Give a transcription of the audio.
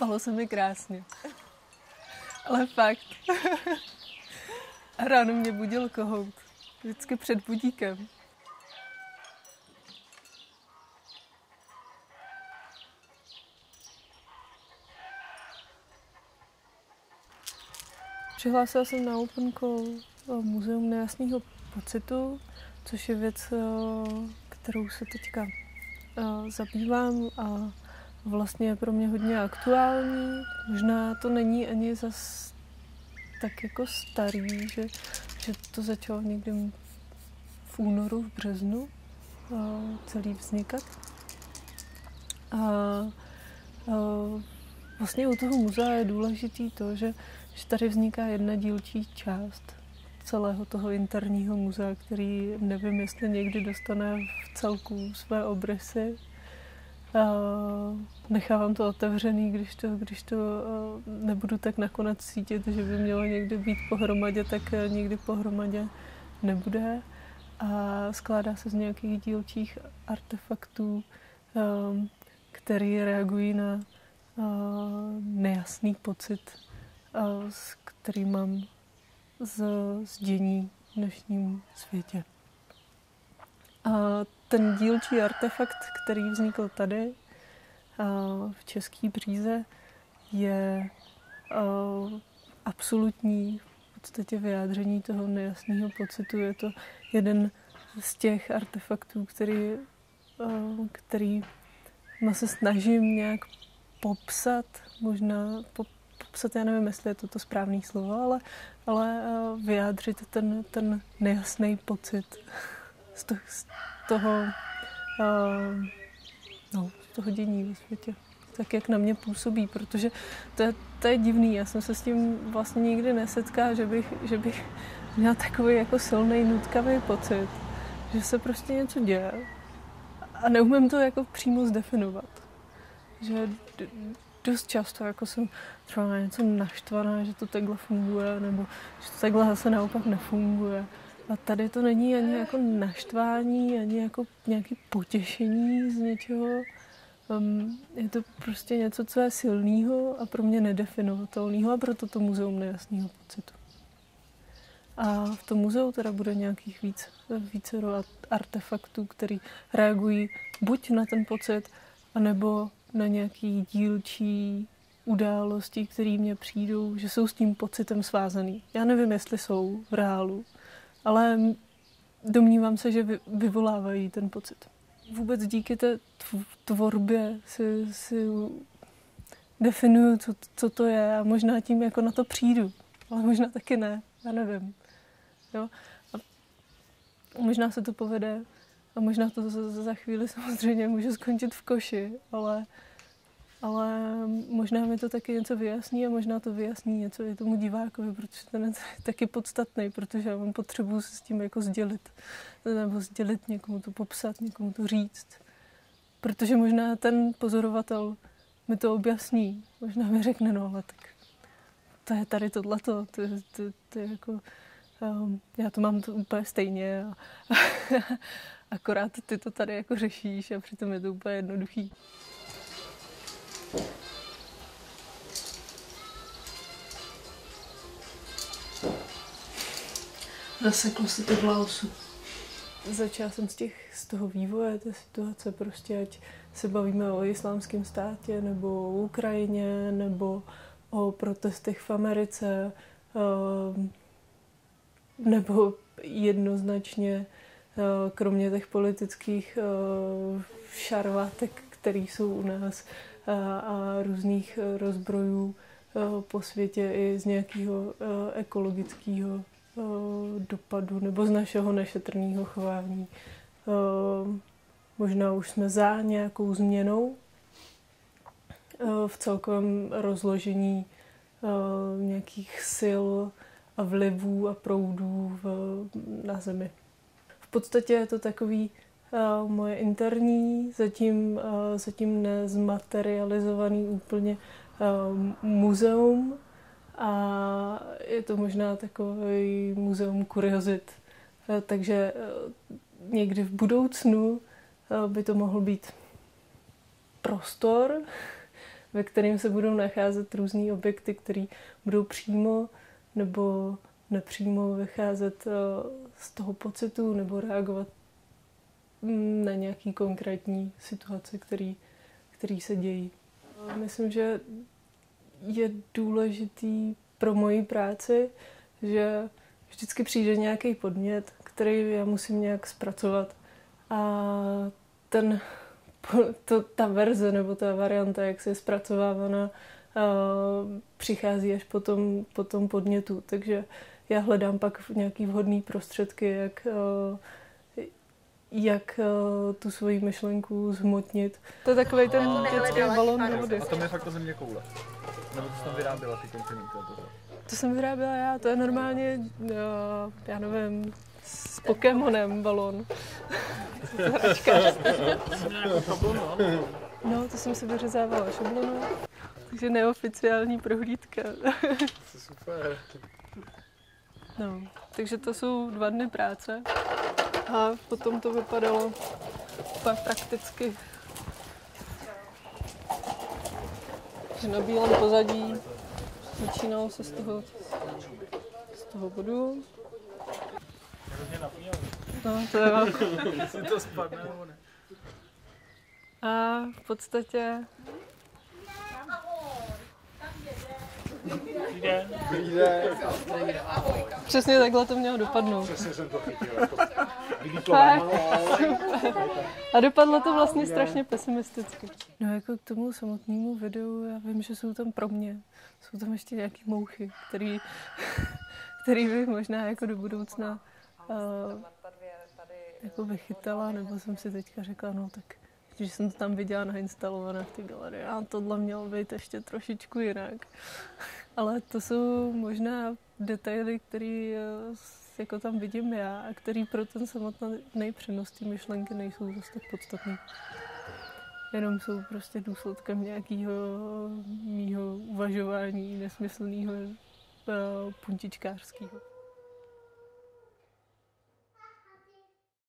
Spalo se mi krásně. Ale fakt. A ráno mě budil kohout. Vždycky před budíkem. Přihlásila jsem na Open Call Muzeum nejasného pocitu, což je věc, kterou se teďka zabývám a vlastně je pro mě hodně aktuální. Možná to není ani zas tak jako starý, že to začalo někdy v únoru, v březnu celý vznikat. A vlastně u toho muzea je důležitý to, že tady vzniká jedna dílčí část celého toho interního muzea, který nevím, jestli někdy dostane v celku své obrysy. Nechávám to otevřený, když to nebudu tak nakonec cítit, že by mělo někdy být pohromadě, tak nikdy pohromadě nebude. A skládá se z nějakých dílčích artefaktů, které reagují na nejasný pocit, který mám z dění v dnešním světě. A ten dílčí artefakt, který vznikl tady v České Bříze, je absolutní v podstatě vyjádření toho nejasného pocitu. Je to jeden z těch artefaktů, který se snažím nějak popsat, možná popsat, já nevím, jestli je to správné slovo, ale vyjádřit ten nejasný pocit z toho dění ve světě. Tak, jak na mě působí, protože to je divný. Já jsem se s tím vlastně nikdy nesetkala, že bych měla takový jako silný, nutkavý pocit, že se prostě něco děje a neumím to jako přímo zdefinovat. Že dost často jako jsem třeba na něco naštvaná, že to takhle funguje, nebo že to takhle zase naopak nefunguje. A tady to není ani jako naštvání, ani jako nějaké potěšení z něčeho. Je to prostě něco, co je silného a pro mě nedefinovatelného, a proto to muzeum nejasného pocitu. A v tom muzeu teda bude nějakých více artefaktů, které reagují buď na ten pocit, anebo na nějaký dílčí události, které mně přijdou, že jsou s tím pocitem svázaný. Já nevím, jestli jsou v reálu, ale domnívám se, že vyvolávají ten pocit. Vůbec díky té tvorbě si definuju, co to je, a možná tím jako na to přijdu, ale možná taky ne, já nevím. Jo? A možná se to povede a možná to za chvíli samozřejmě může skončit v koši, ale možná mi to taky něco vyjasní a možná to vyjasní něco i tomu divákovi, protože ten je taky podstatný, protože já mám potřebu se s tím jako sdělit. Nebo sdělit někomu to popsat, někomu to říct. Protože možná ten pozorovatel mi to objasní. Možná mi řekne, no ale tak to je tady tohleto, to je jako, já to mám to úplně stejně a akorát ty to tady jako řešíš a přitom je to úplně jednoduchý. Zaseklo se to v Laosu. Začala jsem z toho vývoje té situace, prostě ať se bavíme o islámském státě, nebo o Ukrajině, nebo o protestech v Americe, nebo jednoznačně, kromě těch politických šarvátek, které jsou u nás, a různých rozbrojů po světě i z nějakého ekologického dopadu nebo z našeho nešetrného chování. Možná už jsme za nějakou změnou v celkovém rozložení nějakých sil a vlivů a proudů na Zemi. V podstatě je to takový moje interní, zatím nezmaterializovaný úplně muzeum, a je to možná takový muzeum kuriozit. Takže někdy v budoucnu by to mohl být prostor, ve kterém se budou nacházet různý objekty, které budou přímo nebo nepřímo vycházet z toho pocitu nebo reagovat na nějaký konkrétní situace, který se dějí. Myslím, že je důležitý pro moji práci, že vždycky přijde nějaký podnět, který já musím nějak zpracovat. A ta verze nebo ta varianta, jak se je zpracovávána, přichází až po tom podnětu. Takže já hledám pak nějaký vhodný prostředky, jak tu svoji myšlenku zhmotnit. To je takovej ten dětský balón do vody. A to je fakt to země koule? Nebo to jsi tam vyráběla ty kontinenty? To jsem vyráběla já, to je normálně, já nevím, s Pokémonem balón. No, to jsem si vyřezávala šablonu, takže neoficiální prohlídka. Super. No, takže to jsou 2 dny práce a potom to vypadalo pak prakticky. Že na bílém pozadí začínalo se z toho bodu. No, to jo. Jestli to spadne nebo ne. A v podstatě přesně takhle to mělo dopadnout. Přesně jsem to chytil. A dopadlo to vlastně strašně pesimisticky. No jako k tomu samotnému videu, já vím, že jsou tam pro mě. Jsou tam ještě nějaký mouchy, který bych možná jako do budoucna jako vychytala, nebo jsem si teďka řekla, no tak, když jsem to tam viděla nainstalované v té galerii, a tohle mělo být ještě trošičku jinak. Ale to jsou možná detaily, které jako tam vidím já a který pro ten samotný přenos té myšlenky nejsou zase tak podstatný. Jenom jsou prostě důsledkem nějakého mýho uvažování nesmyslného puntičkářského.